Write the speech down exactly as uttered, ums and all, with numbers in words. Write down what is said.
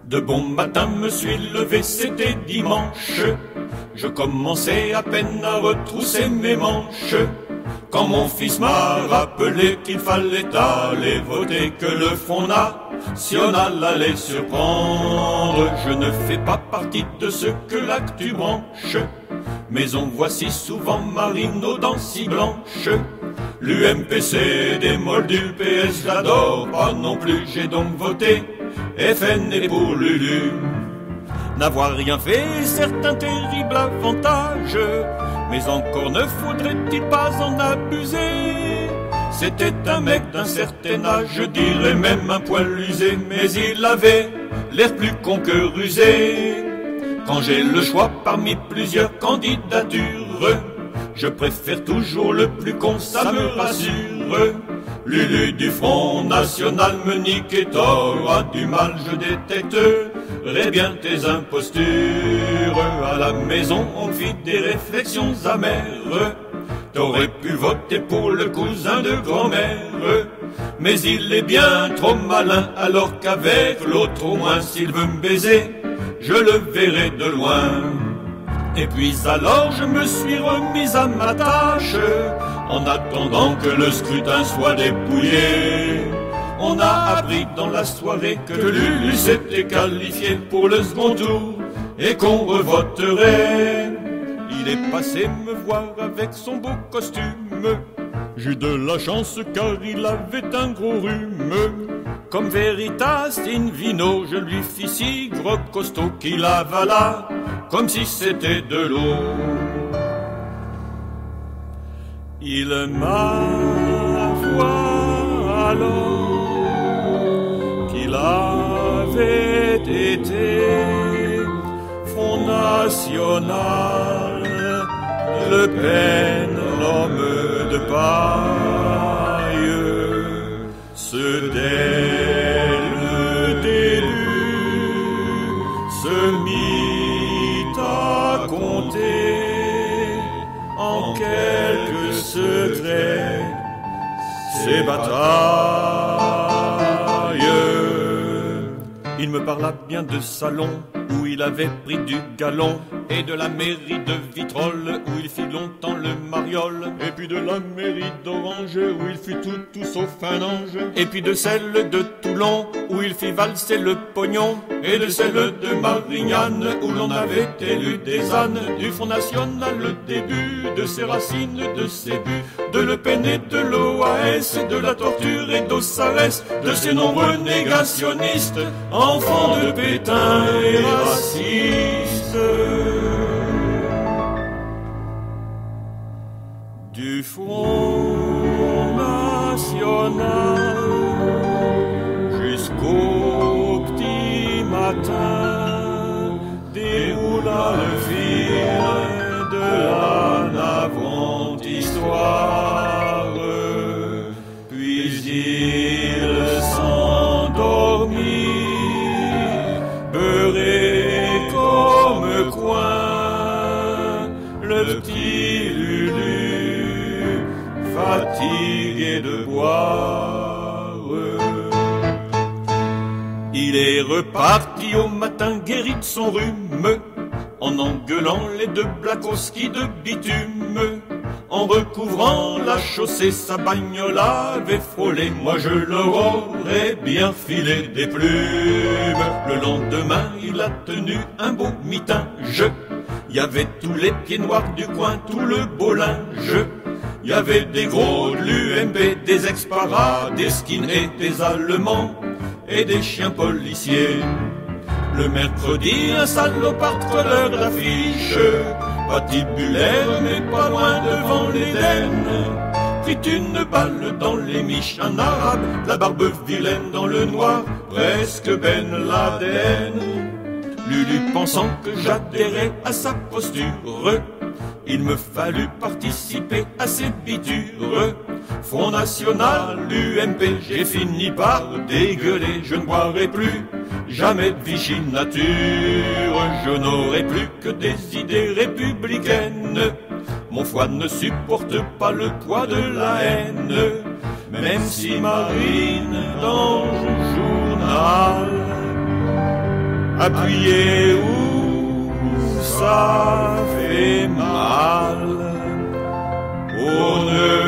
De bon matin me suis levé, c'était dimanche. Je commençais à peine à retrousser mes manches, quand mon fils m'a rappelé qu'il fallait aller voter, que le Front National allait surprendre. Je ne fais pas partie de ceux que l'actu branche, mais on voit si souvent Marine dans si blanche. L'U M P C démole du P S, j'adore pas non plus, j'ai donc voté F N et pour Lulu. N'avoir rien fait, c'est un terrible avantage, mais encore ne faudrait-il pas en abuser. C'était un mec d'un certain âge, je dirais même un poil usé, mais il avait l'air plus con que rusé. Quand j'ai le choix parmi plusieurs candidatures, je préfère toujours le plus con, ça me rassure. Lulu du Front National me nique et t'auras du mal, je détecterai bien tes impostures. À la maison on fit des réflexions amères, t'aurais pu voter pour le cousin de grand-mère, mais il est bien trop malin, alors qu'avec l'autre au moins s'il veut me baiser, je le verrai de loin. Et puis alors je me suis remise à ma tâche, en attendant que le scrutin soit dépouillé. On a appris dans la soirée que Lulu s'était qualifié pour le second tour et qu'on revoterait. Il est passé me voir avec son beau costume, j'ai de la chance car il avait un gros rhume. Comme Veritas in vino, je lui fis si gros costaud qu'il avala comme si c'était de l'eau. Il m'avoua alors qu'il avait été Front National, Le Pen, l'homme de paille. Ce dès le début se mit à compter en quelques secrets ces batailles. Il me parla bien de salon où il avait pris du galon, et de la mairie de Vitrolles où il fit longtemps le mariole, et puis de la mairie d'Orange où il fut tout, tout sauf un ange, et puis de celle de Toulon où il fit valser le pognon, et de celle de Marignane où l'on avait élu des ânes du Front National, le début de ses racines, de ses buts, de Le Pen et de l'O A S, de la torture et d'Ossarès, de ses nombreux négationnistes, enfants de Pétain et racistes. Du Front National jusqu'au petit matin déroula le fil de la navrante histoire, puis il s'endormit, beurré comme coin, le petit Lulu, fatigué de boire. Il est reparti au matin guéri de son rhume, en engueulant les deux Blakowski de bitume. En recouvrant la chaussée, sa bagnole avait frôlé. Moi je leur aurais bien filé des plumes. Le lendemain il a tenu un beau mitinge, y avait tous les pieds noirs du coin, tout le beau linge. Y avait des gros de l'U M P, des ex-paras, des skins et des Allemands, et des chiens policiers. Le mercredi, un salopard colleur d'affiche, patibulaire mais pas loin devant l'Éden, prit une balle dans les miches, un arabe, la barbe vilaine dans le noir, presque Ben Laden. Lulu pensant que j'adhérais à sa posture, il me fallut participer à ses bitures. Front National, U M P, j'ai fini par dégueuler. Je ne boirai plus jamais de Vichy nature. Je n'aurai plus que des idées républicaines. Mon foie ne supporte pas le poids de la haine. Même si Marine dans le journal appuyez où ça fait mal. Oh, ne